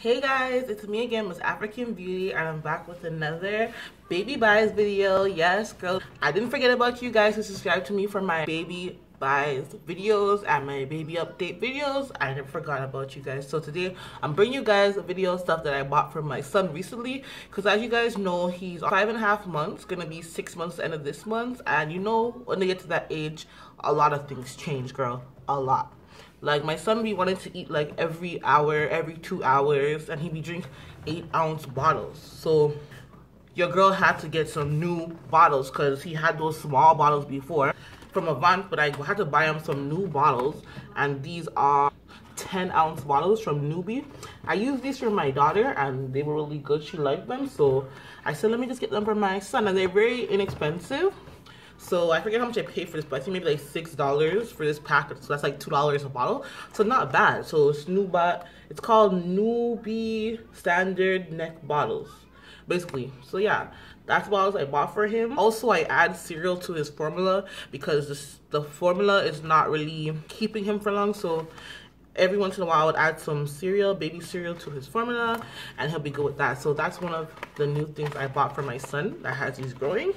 Hey guys, it's me again, Miss African Beauty, and I'm back with another baby buys video. Yes, girl, I didn't forget about you guys who subscribe to me for my baby buys videos and my baby update videos. I never forgot about you guys. So today I'm bringing you guys a video of stuff that I bought for my son recently, because as you guys know, he's 5.5 months, gonna be 6 months at the end of this month, and you know when they get to that age, a lot of things change, girl, a lot. Like, my son be wanting to eat like every hour, every 2 hours, and he be drink 8-ounce bottles. So your girl had to get some new bottles because he had those small bottles before from Avant, but I had to buy him some new bottles, and these are 10-ounce bottles from Newbie. I used these for my daughter and they were really good. She liked them, so I said let me just get them for my son, and they're very inexpensive. So I forget how much I paid for this, but I think maybe like $6 for this packet. So that's like $2 a bottle. So not bad. So it's it's called Newbie Standard Neck Bottles, basically. So yeah, that's the bottles I bought for him. Also, I add cereal to his formula because the formula is not really keeping him for long. So every once in a while I would add some cereal, baby cereal, to his formula, and he'll be good with that. So that's one of the new things I bought for my son that has he's growing.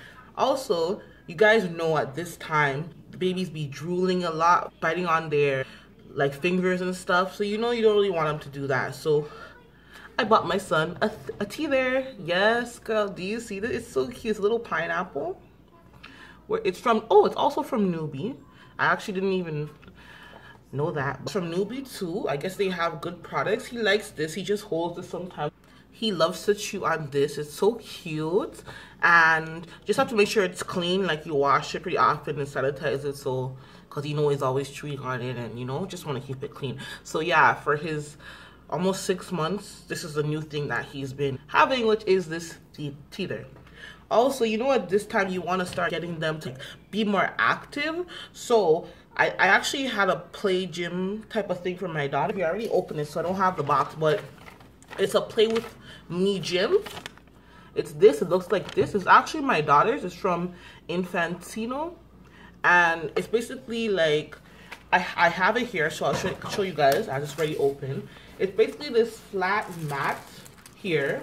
Also, you guys know at this time, babies be drooling a lot, biting on their like fingers and stuff. So you know you don't really want them to do that. So I bought my son a teether. Yes, girl, do you see this? It's so cute. It's a little pineapple. Where it's from, oh, it's also from Newbie. I actually didn't even know that. It's from Newbie too. I guess they have good products. He likes this. He just holds this sometimes. He loves to chew on this. It's so cute, and just have to make sure it's clean. Like, you wash it pretty often and sanitize it, so because you know he's always chewing on it, and you know just want to keep it clean. So yeah, for his almost 6 months, this is a new thing that he's been having, which is this teether. Also, you know, at this time you want to start getting them to be more active. So I actually had a play gym type of thing for my daughter. We already opened it, so I don't have the box, but it's a Play With Me gym. It's this. It looks like this. It's actually my daughter's. It's from Infantino, and it's basically like I have it here, so I'll show you guys. I just already open. It's basically this flat mat here,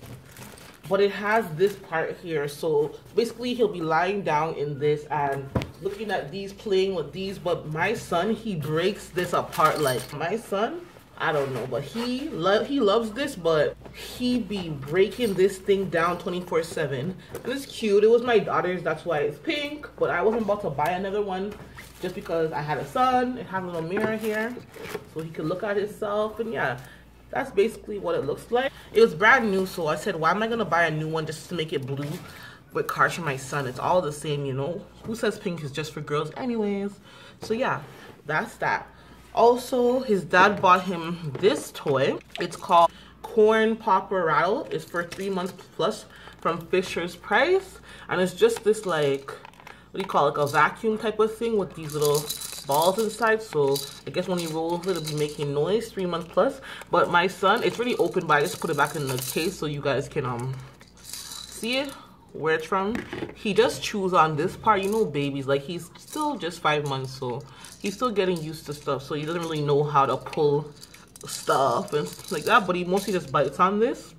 but it has this part here. So basically he'll be lying down in this and looking at these, playing with these. But my son, he breaks this apart. Like, my son, I don't know, but he loves this, but he be breaking this thing down 24/7. And it's cute. It was my daughter's, that's why it's pink, but I wasn't about to buy another one just because I had a son. It has a little mirror here so he could look at himself, and yeah, that's basically what it looks like. It was brand new, so I said, why am I gonna buy a new one just to make it blue with cards for my son? It's all the same, you know. Who says pink is just for girls anyways? So yeah, that's that. Also, his dad bought him this toy. It's called Corn Popper Rattle. It's for 3 months plus from Fisher's Price, and it's just this, like, what do you call it, like a vacuum type of thing with these little balls inside. So I guess when he rolls it, it'll be making noise. 3 months plus. But my son, it's already open, but I just put it back in the case so you guys can see it, where it's from. He just chews on this part. You know, babies, like, he's still just 5 months, so he's still getting used to stuff, so he doesn't really know how to pull stuff and stuff like that, but he mostly just bites on this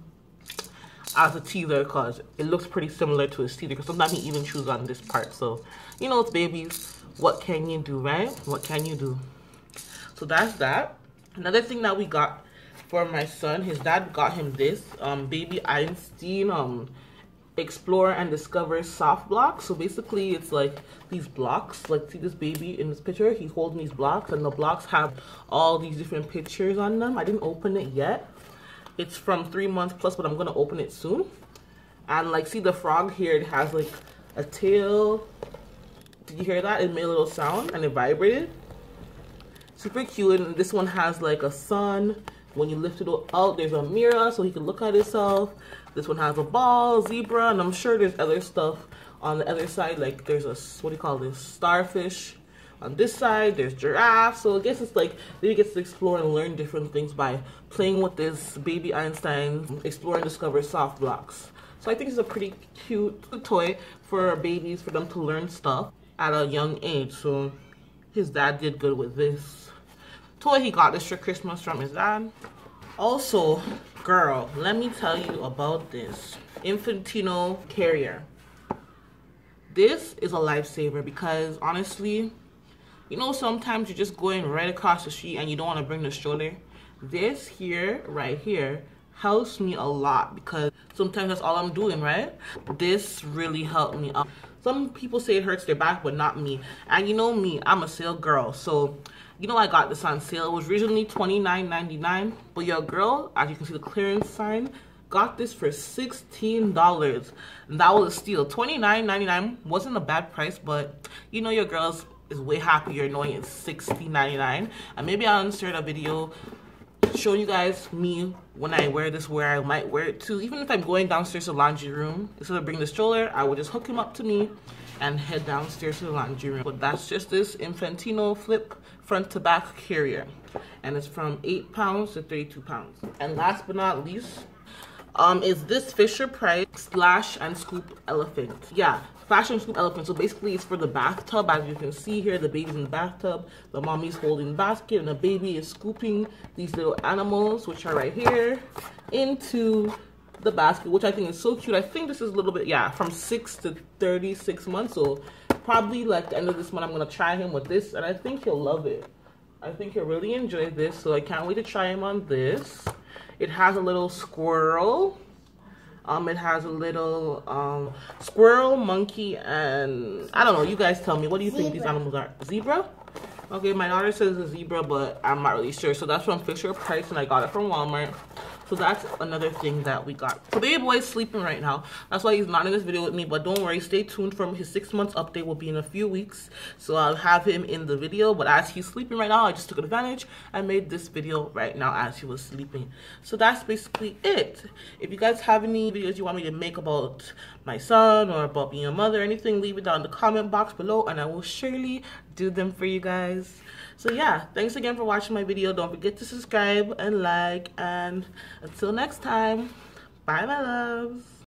as a teether because it looks pretty similar to his teether, because sometimes he even chews on this part. So you know, it's babies, what can you do, right? What can you do? So that's that. Another thing that we got for my son, his dad got him this Baby Einstein Explore and Discover soft blocks. So basically it's like these blocks, like, see this baby in this picture, he's holding these blocks, and the blocks have all these different pictures on them. I didn't open it yet. It's from 3 months plus, but I'm gonna open it soon. And like, see the frog here, it has like a tail. Did you hear that? It made a little sound and it vibrated. Super cute. And this one has like a sun. When you lift it out, there's a mirror so he can look at himself. This one has a ball, zebra, and I'm sure there's other stuff on the other side. Like, there's a, what do you call this, starfish on this side. There's giraffe. So I guess it's like he gets to explore and learn different things by playing with this Baby Einstein Explore and Discover soft blocks. So I think it's a pretty cute toy for babies, for them to learn stuff at a young age. So his dad did good with this toy. He got this for Christmas from his dad. Also, girl, let me tell you about this Infantino carrier. This is a lifesaver because honestly, you know, sometimes you're just going right across the street and you don't want to bring the stroller. This here, right here, helps me a lot because sometimes that's all I'm doing, right? This really helped me out. Some people say it hurts their back, but not me. And you know me, I'm a sale girl. So, you know I got this on sale. It was originally $29.99, but your girl, as you can see the clearance sign, got this for $16. And that was a steal. $29.99 wasn't a bad price, but you know your girl's is way happier knowing it's $16.99. And maybe I'll insert a video showing you guys me when I wear this, where I might wear it too. Even if I'm going downstairs to the laundry room, instead of bringing the stroller, I would just hook him up to me and head downstairs to the laundry room. But that's just this Infantino flip front to back carrier, and it's from 8 pounds to 32 pounds. And last but not least, is this Fisher Price Splash and Scoop Elephant. Yeah, Splash and Scoop Elephant. So basically it's for the bathtub. As you can see here, the baby's in the bathtub, the mommy's holding the basket, and the baby is scooping these little animals, which are right here, into the basket, which I think is so cute. I think this is a little bit, yeah, from 6 to 36 months. So probably like the end of this month, I'm going to try him with this, and I think he'll love it. I think he'll really enjoy this, so I can't wait to try him on this. It has a little squirrel. It has a little squirrel, monkey, and I don't know. You guys tell me. What do you think these animals are? Zebra? Okay, my daughter says a zebra, but I'm not really sure. So that's from Fisher Price, and I got it from Walmart. So that's another thing that we got. So baby boy is sleeping right now. That's why he's not in this video with me. But don't worry, stay tuned for his 6 months update. Will be in a few weeks. So I'll have him in the video. But as he's sleeping right now, I just took advantage and made this video right now as he was sleeping. So that's basically it. If you guys have any videos you want me to make about my son or about being a mother or anything, leave it down in the comment box below and I will surely do them for you guys. So yeah, thanks again for watching my video. Don't forget to subscribe and like, and until next time, bye my loves.